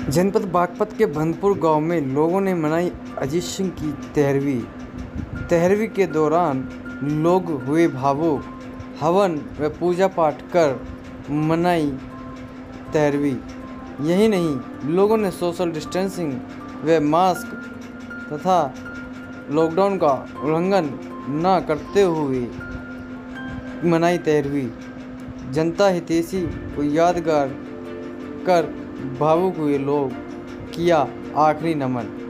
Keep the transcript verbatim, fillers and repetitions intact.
जनपद बागपत के भंतपुर गांव में लोगों ने मनाई अजीत सिंह की तेरहवीं तेरहवीं के दौरान लोग हुए भावुक। हवन व पूजा पाठ कर मनाई तेरहवीं। यही नहीं, लोगों ने सोशल डिस्टेंसिंग व मास्क तथा लॉकडाउन का उल्लंघन न करते हुए मनाई तेरहवीं। जनता हितैषी को यादगार कर भावुक हुए लोग किया आखिरी नमन।